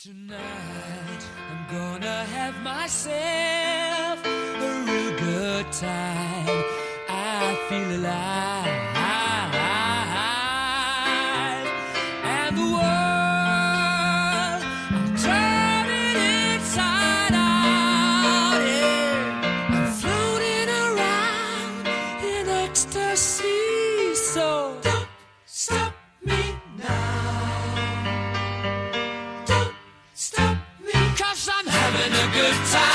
Tonight I'm gonna have myself a real good time. I feel alive, and the world I'm turning inside out. Yeah. I'm floating around in ecstasy. So don't stop me now. Stop me, 'cause I'm having a good time.